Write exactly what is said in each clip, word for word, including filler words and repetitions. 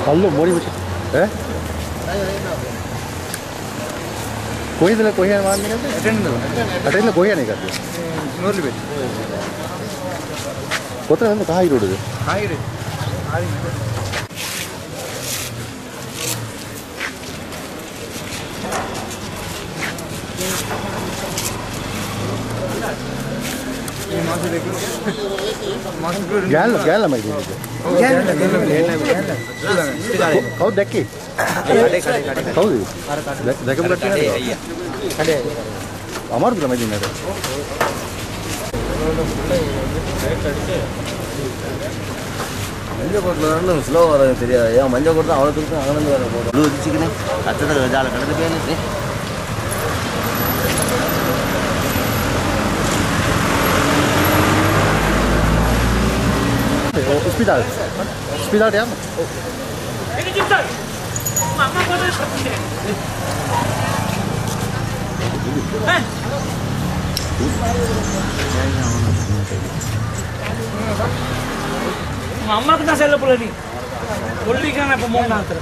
Hello, what is it? Eh? कोई तो कोई है मान नहीं करते अटेंड ना अटेंड कोई नहीं करते नोर्ली बेच कोतरा है तो कहाँ ही रोड है कहाँ ही रे गैल गैल मैं गैल गैल गैल कौन देखी कौन देखे मुझे कड़े अमार भी मैं दिने मंजो कोट लगा ना स्लो वाला तेरे यार मंजो कोट ना आवड़ तुमसे आनंद वाला कोट लू दिच्छी किने अच्छा तो जाल कड़े तो पहले से hospital hospital dia ini kita mama bodoh seperti eh mama kena sel pula ni boleh kan apa mau nanti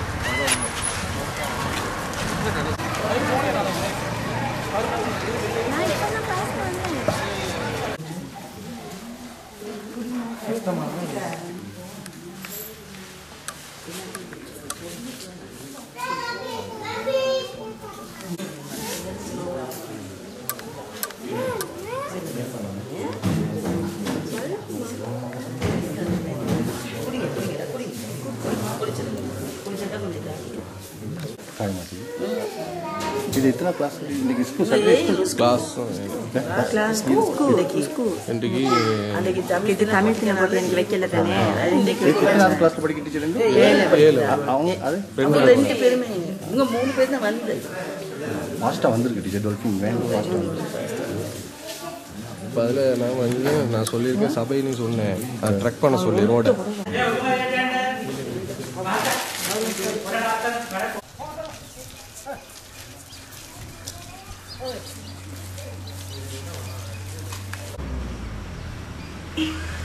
ఇది ఇతర క్లాస్ నీకు school certificate class class school school ఇంటికి అందుకే తమిళ తమిళ తిన పోతే నీకు వెక్కల తనే ఇంటికి ఇతర క్లాస్ படிக்க டீச்சர் என்ன ஏழு அவங்க அது ரெண்டு பேருமே இங்க மூணு பேர் தான் வந்து மாஸ்டர் வந்திருக்கு டீச்சர் டால்ஃபின் வேன் மாஸ்டர் இப்போ அதில் நான் வந்து நான் சொல்லியிருக்கேன் சபைன்னு சொன்னேன் அதை ட்ரெக் பண்ண சொல்லி ரோட Hey.